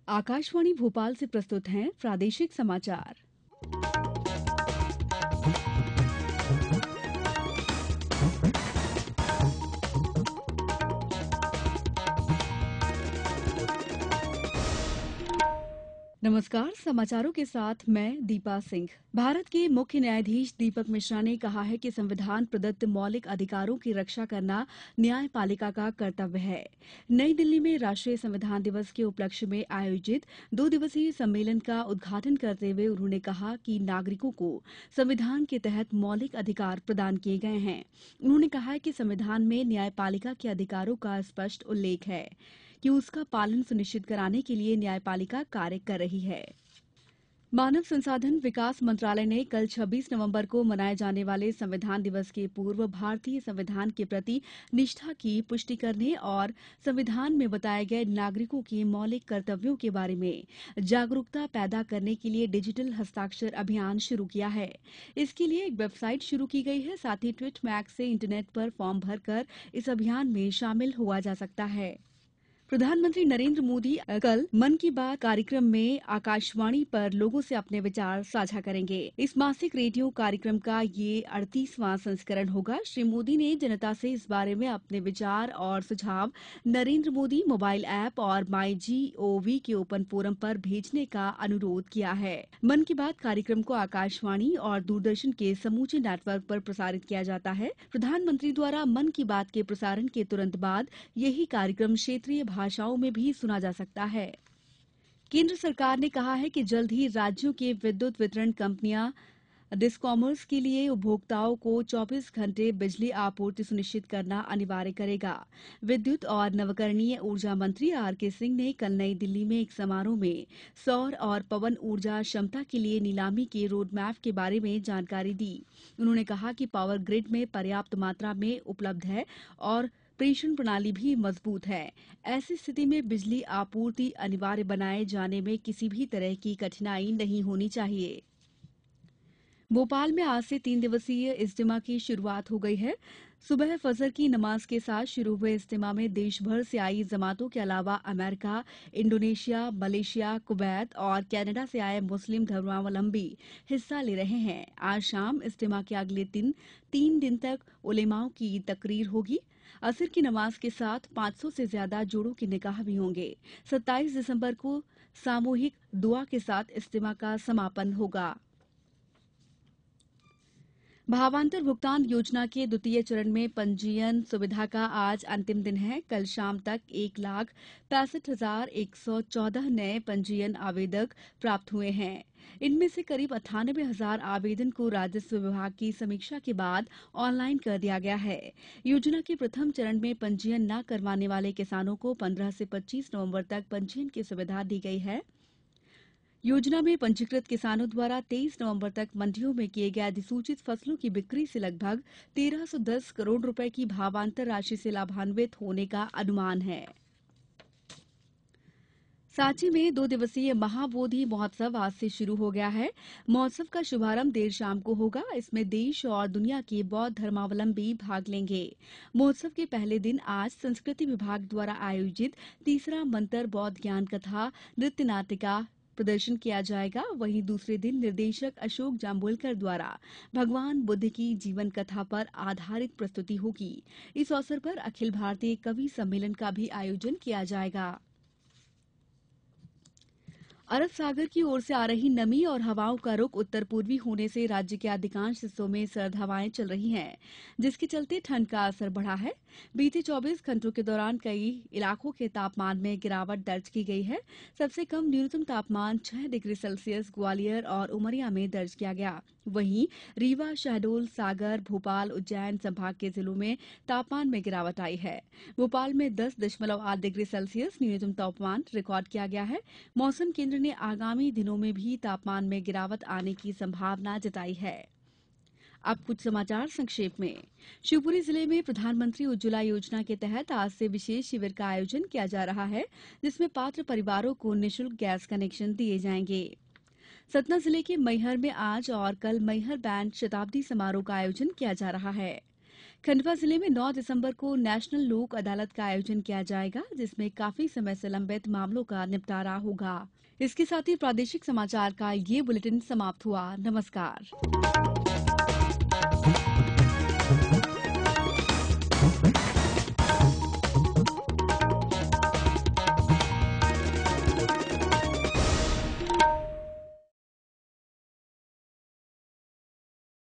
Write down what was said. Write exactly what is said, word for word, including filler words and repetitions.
आकाशवाणी भोपाल से प्रस्तुत हैं प्रादेशिक समाचार। नमस्कार, समाचारों के साथ मैं दीपा सिंह। भारत के मुख्य न्यायाधीश दीपक मिश्रा ने कहा है कि संविधान प्रदत्त मौलिक अधिकारों की रक्षा करना न्यायपालिका का कर्तव्य है। नई दिल्ली में राष्ट्रीय संविधान दिवस के उपलक्ष्य में आयोजित दो दिवसीय सम्मेलन का उद्घाटन करते हुए उन्होंने कहा कि नागरिकों को संविधान के तहत मौलिक अधिकार प्रदान किए गए हैं। उन्होंने कहा कि संविधान में न्यायपालिका के अधिकारों का स्पष्ट उल्लेख है कि उसका पालन सुनिश्चित कराने के लिए न्यायपालिका कार्य कर रही है। मानव संसाधन विकास मंत्रालय ने कल छब्बीस नवंबर को मनाए जाने वाले संविधान दिवस के पूर्व भारतीय संविधान के प्रति निष्ठा की पुष्टि करने और संविधान में बताए गए नागरिकों के मौलिक कर्तव्यों के बारे में जागरूकता पैदा करने के लिए डिजिटल हस्ताक्षर अभियान शुरू किया है। इसके लिए एक वेबसाइट शुरू की गई है। साथ ही ट्वीट मैक्स से इंटरनेट पर फॉर्म भरकर इस अभियान में शामिल हुआ जा सकता है। प्रधानमंत्री नरेंद्र मोदी कल मन की बात कार्यक्रम में आकाशवाणी पर लोगों से अपने विचार साझा करेंगे। इस मासिक रेडियो कार्यक्रम का ये अड़तीसवां संस्करण होगा। श्री मोदी ने जनता से इस बारे में अपने विचार और सुझाव नरेंद्र मोदी मोबाइल ऐप और माई जी ओ वी के ओपन फोरम पर भेजने का अनुरोध किया है। मन की बात कार्यक्रम को आकाशवाणी और दूरदर्शन के समूचे नेटवर्क पर प्रसारित किया जाता है। प्रधानमंत्री द्वारा मन की बात के प्रसारण के तुरंत बाद यही कार्यक्रम क्षेत्रीय भाषाओं में भी सुना जा सकता है। केंद्र सरकार ने कहा है कि जल्द ही राज्यों के विद्युत वितरण कंपनियां डिस्कॉमर्स के लिए उपभोक्ताओं को चौबीस घंटे बिजली आपूर्ति सुनिश्चित करना अनिवार्य करेगा। विद्युत और नवकरणीय ऊर्जा मंत्री आर के सिंह ने कल नई दिल्ली में एक समारोह में सौर और पवन ऊर्जा क्षमता के लिए नीलामी के रोडमैप के बारे में जानकारी दी। उन्होंने कहा कि पावर ग्रिड में पर्याप्त मात्रा में उपलब्ध है और प्रेषण प्रणाली भी मजबूत है। ऐसी स्थिति में बिजली आपूर्ति अनिवार्य बनाए जाने में किसी भी तरह की कठिनाई नहीं होनी चाहिए। भोपाल में आज से तीन दिवसीय इज्तिमा की शुरुआत हो गई है। सुबह फजर की नमाज के साथ शुरू हुए इज्तिमा में देश भर से आई जमातों के अलावा अमेरिका, इंडोनेशिया, मलेशिया, कुवैत और कनाडा से आए मुस्लिम धर्मावलंबी हिस्सा ले रहे हैं। आज शाम इज्तिमा के अगले दिन तीन दिन तक उलेमाओं की तकरीर होगी। असर की नमाज के साथ पांच सौ से ज्यादा जोड़ों के निकाह भी होंगे। सत्ताईस दिसंबर को सामूहिक दुआ के साथ इज्तिमा का समापन होगा। भावांतर भुगतान योजना के द्वितीय चरण में पंजीयन सुविधा का आज अंतिम दिन है। कल शाम तक एक लाख पैंसठ हजार एक सौ चौदह नए पंजीयन आवेदक प्राप्त हुए हैं। इनमें से करीब अट्ठानबे हजार आवेदन को राजस्व विभाग की समीक्षा के बाद ऑनलाइन कर दिया गया है। योजना के प्रथम चरण में पंजीयन न करवाने वाले किसानों को पंद्रह से पच्चीस नवंबर तक पंजीयन की सुविधा दी गई है। योजना में पंजीकृत किसानों द्वारा तेईस नवंबर तक मंडियों में किए गए अधिसूचित फसलों की बिक्री से लगभग तेरह सौ दस करोड़ रुपए की भावांतर राशि से लाभान्वित होने का अनुमान है। सांची में दो दिवसीय महाबोधि महोत्सव आज से शुरू हो गया है। महोत्सव का शुभारंभ देर शाम को होगा। इसमें देश और दुनिया के बौद्ध धर्मावलंबी भाग लेंगे। महोत्सव के पहले दिन आज संस्कृति विभाग द्वारा आयोजित तीसरा मंत्र बौद्ध ज्ञान कथा नृत्य नाटिका प्रदर्शन किया जाएगा। वहीं दूसरे दिन निर्देशक अशोक जाम्बुलकर द्वारा भगवान बुद्ध की जीवन कथा पर आधारित प्रस्तुति होगी। इस अवसर पर अखिल भारतीय कवि सम्मेलन का भी आयोजन किया जाएगा। अरब सागर की ओर से आ रही नमी और हवाओं का रुख उत्तर पूर्वी होने से राज्य के अधिकांश हिस्सों में सर्द हवाएं चल रही हैं, जिसके चलते ठंड का असर बढ़ा है। बीते चौबीस घंटों के दौरान कई इलाकों के तापमान में गिरावट दर्ज की गई है। सबसे कम न्यूनतम तापमान छह डिग्री सेल्सियस ग्वालियर और उमरिया में दर्ज किया गया। वहीं रीवा, शहडोल, सागर, भोपाल, उज्जैन संभाग के जिलों में तापमान में गिरावट आई है। भोपाल में दस दशमलव आठ डिग्री सेल्सियस न्यूनतम तापमान रिकॉर्ड किया गया है। मौसम केंद्र ने आगामी दिनों में भी तापमान में गिरावट आने की संभावना जताई है। अब कुछ समाचार संक्षेप में। शिवपुरी जिले में प्रधानमंत्री उज्ज्वला योजना के तहत आज से विशेष शिविर का आयोजन किया जा रहा है, जिसमें पात्र परिवारों को निःशुल्क गैस कनेक्शन दिए जाएंगे। सतना जिले के मैहर में आज और कल मैहर बैंड शताब्दी समारोह का आयोजन किया जा रहा है। खंडवा जिले में नौ दिसंबर को नेशनल लोक अदालत का आयोजन किया जाएगा, जिसमें काफी समय से लंबित मामलों का निपटारा होगा। इसके साथ ही प्रादेशिक समाचार का ये बुलेटिन समाप्त हुआ। नमस्कार।